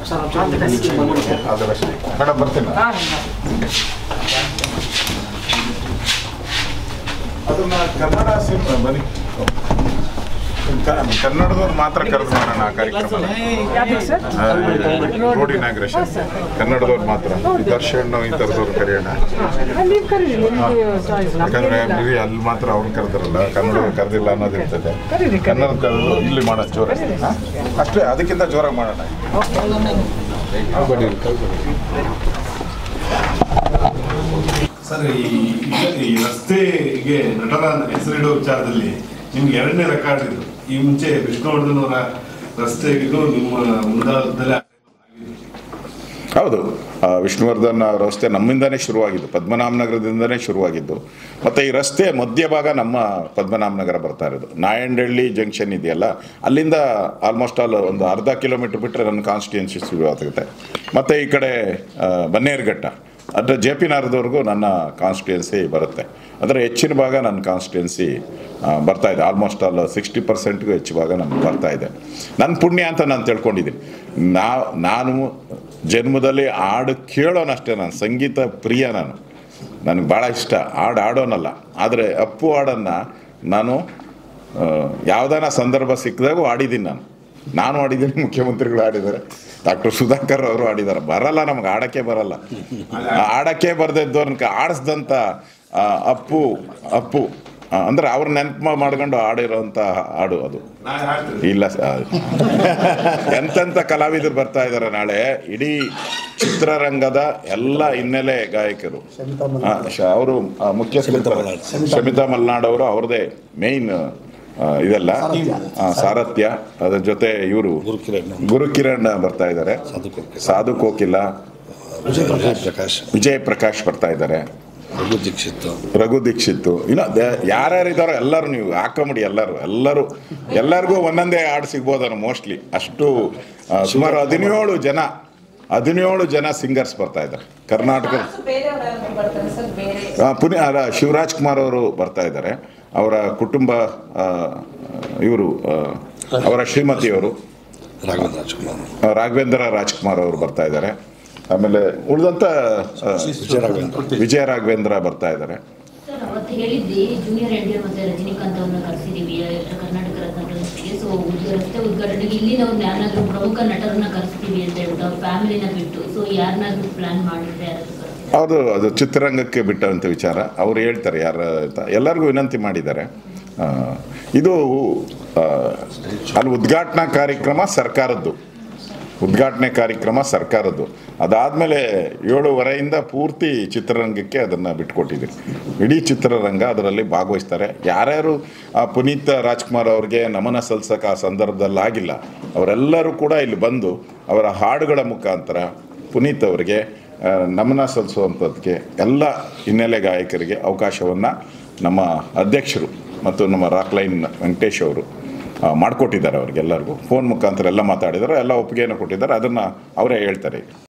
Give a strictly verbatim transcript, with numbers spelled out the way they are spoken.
Madam ಬರ್ತೀನಿ. ಅದನ್ನ Kannada cinema ಬನ್ನಿ, ಕನ್ನಡದವ್ರು ಮಾತ್ರ ಕರೆದು ಮಾಡೋಣ ಆ ಕಾರ್ಯಕ್ರಮ. ರೋಡ್ ಇನಾಗ್ರೇಷನ್ ಕನ್ನಡದವ್ರು ಮಾತ್ರ, ದರ್ಶನ್ ಈ ಥರದವ್ರು ಕರೆಯೋಣ. ಯಾಕಂದ್ರೆ ಅಲ್ಲಿ ಮಾತ್ರ ಅವ್ರು ಕರೆದಿರಲ್ಲ, ಕನ್ನಡ ಕರೆದಿಲ್ಲ ಅನ್ನೋದು ಇರ್ತದೆ. ಕನ್ನಡ ಕರೆದು ಇಲ್ಲಿ ಮಾಡೋದು ಜೋರ ಅಷ್ಟೇ, ಅದಕ್ಕಿಂತ ಜೋರಾಗಿ ಮಾಡೋಣ. ಸರ್, ಈ ರಸ್ತೆಗೆ ನಟರ ಹೆಸರಿಡುವ ವಿಚಾರದಲ್ಲಿ ನಿಮ್ಗೆ ಎರಡನೇ ರೆಕಾರ್ಡ್ ಇದು. ಈ ಮುಂಚೆ ವಿಷ್ಣುವರ್ಧನ್ ಅವರ ರಸ್ತೆಗೂ ನಿಮ್ಮ ಮುಂದಾಳತ್ವದಲ್ಲಿ ಹೌದು, ವಿಷ್ಣುವರ್ಧನ್ ರಸ್ತೆ ನಮ್ಮಿಂದನೇ ಶುರುವಾಗಿದ್ದು, ಪದ್ಮನಾಭನಗರದಿಂದನೇ ಶುರುವಾಗಿದ್ದು. ಮತ್ತು ಈ ರಸ್ತೆ ಮಧ್ಯಭಾಗ ನಮ್ಮ ಪದ್ಮನಾಭನಗರ ಬರ್ತಾ ಇರೋದು. ನಾಯಂಡಹಳ್ಳಿ ಜಂಕ್ಷನ್ ಇದೆಯಲ್ಲ, ಅಲ್ಲಿಂದ ಆಲ್ಮೋಸ್ಟ್ ಆಲ್ ಒಂದು ಅರ್ಧ ಕಿಲೋಮೀಟ್ರ್ ಬಿಟ್ಟರೆ ನನ್ನ ಕಾನ್ಸ್ಟಿಟ್ಯೂನ್ಸಿ ಶುರುವಾಗುತ್ತೆ. ಮತ್ತು ಈ ಕಡೆ ಬನ್ನೇರುಘಟ್ಟ ಅಂದರೆ ಜೆ ಪಿ ನಗರದವರೆಗೂ ನನ್ನ ಕಾನ್ಸ್ಟಿಟ್ಯೂನ್ಸಿ ಬರುತ್ತೆ. ಅಂದರೆ ಹೆಚ್ಚಿನ ಭಾಗ ನನ್ನ ಕಾನ್ಸ್ಟಿಟ್ಯೂನ್ಸಿ ಬರ್ತಾಯಿದೆ. ಆಲ್ಮೋಸ್ಟ್ ಆಲ್ ಸಿಕ್ಸ್ಟಿ ಪರ್ಸೆಂಟ್ಗೂ ಹೆಚ್ಚು ಭಾಗ ನಮ್ಗೆ ಬರ್ತಾಯಿದೆ. ನನ್ನ ಪುಣ್ಯ ಅಂತ ನಾನು ತಿಳ್ಕೊಂಡಿದ್ದೀನಿ. ನಾ ನಾನು ಜನ್ಮದಲ್ಲಿ ಹಾಡು ಕೇಳೋನಷ್ಟೇ, ನಾನು ಸಂಗೀತ ಪ್ರಿಯ. ನಾನು ನನಗೆ ಭಾಳ ಇಷ್ಟ ಹಾಡು ಆಡೋನಲ್ಲ. ಆದರೆ ಅಪ್ಪು ಹಾಡನ್ನು ನಾನು ಯಾವುದಾನ ಸಂದರ್ಭ ಸಿಕ್ಕಿದಾಗೂ ಆಡಿದ್ದೀನಿ. ನಾನು ನಾನು ಆಡಿದ್ದೀನಿ, ಮುಖ್ಯಮಂತ್ರಿಗಳು ಆಡಿದ್ದಾರೆ, ಡಾಕ್ಟರ್ ಸುಧಾಕರ್ ಅವರು ಆಡಿದ್ದಾರೆ. ಬರಲ್ಲ, ನಮ್ಗೆ ಆಡೋಕ್ಕೆ ಬರಲ್ಲ. ಆಡೋಕ್ಕೆ ಬರದಿದ್ದವ್ರನ್ನ ಆಡಿಸ್ದಂಥ ಅಪ್ಪು ಅಪ್ಪು ಅಂದರೆ ಅವ್ರ ನೆನಪು ಮಾಡ್ಕೊಂಡು ಆಡಿರೋಂಥ ಹಾಡು ಅದು. ಇಲ್ಲ ಸರ್, ಎಂತೆಂಥ ಕಲಾವಿದರು ಬರ್ತಾ ಇದ್ದಾರೆ ನಾಳೆ. ಇಡೀ ಚಿತ್ರರಂಗದ ಎಲ್ಲ ಹಿನ್ನೆಲೆ ಗಾಯಕರು ಅವರು, ಮುಖ್ಯಸ್ಥರು ಶಮಿತಾ ಮಲ್ನಾಡ್ ಅವರು, ಅವ್ರದ್ದೇ ಮೇಯ್ನ್ ಇದೆಲ್ಲ ಸಾರಥ್ಯ. ಅದ್ರ ಜೊತೆ ಇವರು ಗುರುಕಿರಣ್ ಬರ್ತಾ ಇದ್ದಾರೆ, ಸಾಧು ಕೋಕಿಲ, ವಿಜಯ್ ಪ್ರಕಾಶ್ ಬರ್ತಾ ಇದ್ದಾರೆ, ರಘು ದೀಕ್ಷಿತ್ ರಘು ದೀಕ್ಷಿತ್ ಇನ್ನು ಯಾರ್ಯಾರು ಇದ್ದಾರೋ ಎಲ್ಲರೂ ನೀವು ಹಾಕೊಂಬಿಡಿ. ಎಲ್ಲರೂ ಎಲ್ಲರೂ ಎಲ್ಲರಿಗೂ ಒಂದೊಂದೇ ಹಾಡು ಸಿಗ್ಬೋದನ್ನು ಮೋಸ್ಟ್ಲಿ. ಅಷ್ಟು ಸುಮಾರು ಹದಿನೇಳು ಜನ ಹದಿನೇಳು ಜನ ಸಿಂಗರ್ಸ್ ಬರ್ತಾ ಇದ್ದಾರೆ ಕರ್ನಾಟಕ. ಪುನಃ ಶಿವರಾಜ್ ಕುಮಾರ್ ಅವರು ಬರ್ತಾ ಇದ್ದಾರೆ. ಅವರ ಕುಟುಂಬ, ಇವರು ಅವರ ಶ್ರೀಮತಿಯವರು ರಾಘವೇಂದ್ರ ರಾಜ್ಕುಮಾರ್ ರಾಘವೇಂದ್ರ ರಾಜ್ಕುಮಾರ್ ಅವರು ಬರ್ತಾ ಇದ್ದಾರೆ. ಆಮೇಲೆ ಉಳಿದಂಥ ವಿಜಯ ರಾಘವೇಂದ್ರ ಬರ್ತಾ ಇದ್ದಾರೆ. ಹೇಳಿದ್ರಿ ಜೂನಿಯರ್ ಎನ್ ಡಿ ಎ ಮತ್ತೆ ರಜನಿಕಾಂತ್ ಅವ್ರನ್ನ ಕರೆಸಿದೀವಿ ಕರ್ನಾಟಕ ರತ್ನ ಪ್ರಶಸ್ತಿಗೆ. ಸೊ ರಸ್ತೆ ಉದ್ಘಾಟನೆಗೆ ಇಲ್ಲಿನವ್ರನ್ನ ಯಾರನ್ನಾದ್ರೂ ಪ್ರಮುಖ ನಟರನ್ನ ಕರೆಸ್ತೀವಿ ಅಂತ ಹೇಳ್ಬಿಟ್ಟು ಅವ್ರ ಫ್ಯಾಮಿಲಿನ ಬಿಟ್ಟು, ಸೊ ಯಾರನ್ನಾದ್ರೂ ಪ್ಲಾನ್ ಮಾಡಿದ್ರೆ ಹೌದು, ಅದು ಚಿತ್ರರಂಗಕ್ಕೆ ಬಿಟ್ಟಂಥ ವಿಚಾರ. ಅವ್ರು ಹೇಳ್ತಾರೆ ಯಾರು ಅಂತ. ಎಲ್ಲರಿಗೂ ವಿನಂತಿ ಮಾಡಿದ್ದಾರೆ. ಇದು ಅಲ್ಲಿ ಉದ್ಘಾಟನಾ ಕಾರ್ಯಕ್ರಮ ಸರ್ಕಾರದ್ದು, ಉದ್ಘಾಟನೆ ಕಾರ್ಯಕ್ರಮ ಸರ್ಕಾರದ್ದು. ಅದಾದಮೇಲೆ ಏಳುವರೆಯಿಂದ ಪೂರ್ತಿ ಚಿತ್ರರಂಗಕ್ಕೆ ಅದನ್ನು ಬಿಟ್ಕೊಟ್ಟಿದ್ದೀವಿ. ಇಡೀ ಚಿತ್ರರಂಗ ಅದರಲ್ಲಿ ಭಾಗವಹಿಸ್ತಾರೆ. ಯಾರ್ಯಾರು ಪುನೀತ್ ರಾಜ್ಕುಮಾರ್ ಅವ್ರಿಗೆ ನಮನ ಸಲ್ಲಿಸೋಕೆ ಆ ಸಂದರ್ಭದಲ್ಲಿ ಆಗಿಲ್ಲ, ಅವರೆಲ್ಲರೂ ಕೂಡ ಇಲ್ಲಿ ಬಂದು ಅವರ ಹಾಡುಗಳ ಮುಖಾಂತರ ಪುನೀತ್ ಅವರಿಗೆ ನಮನ ಸಲ್ಲಿಸುವಂಥದ್ದಕ್ಕೆ ಎಲ್ಲ ಹಿನ್ನೆಲೆ ಗಾಯಕರಿಗೆ ಅವಕಾಶವನ್ನು ನಮ್ಮ ಅಧ್ಯಕ್ಷರು ಮತ್ತು ನಮ್ಮ ರಾಕ್ಲೈನ್ ವೆಂಕಟೇಶ್ ಅವರು ಮಾಡಿಕೊಟ್ಟಿದ್ದಾರೆ. ಅವ್ರಿಗೆಲ್ಲರಿಗೂ ಫೋನ್ ಮುಖಾಂತರ ಎಲ್ಲ ಮಾತಾಡಿದ್ದಾರೆ, ಎಲ್ಲ ಒಪ್ಪಿಗೆಯನ್ನು ಕೊಟ್ಟಿದ್ದಾರೆ. ಅದನ್ನು ಅವರೇ ಹೇಳ್ತಾರೆ.